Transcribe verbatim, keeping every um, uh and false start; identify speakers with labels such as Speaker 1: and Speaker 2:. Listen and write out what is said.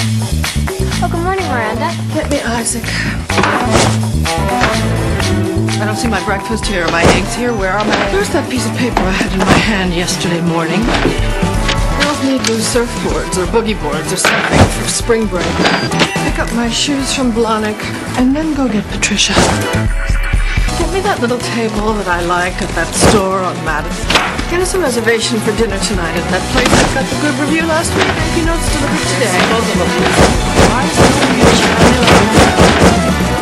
Speaker 1: Oh, good morning, Miranda.
Speaker 2: Get me Isaac. I don't see my breakfast here. My eggs here. Where are my... Where's that piece of paper I had in my hand yesterday morning? Girls need new surfboards or boogie boards or something for spring break. Pick up my shoes from Blahnik and then go get Patricia. Get me that little table that I like at that store on Madison. Get us a reservation for dinner tonight at that place that got the good review last week. Thank you notes delivered today. Both of them. Why is it so huge?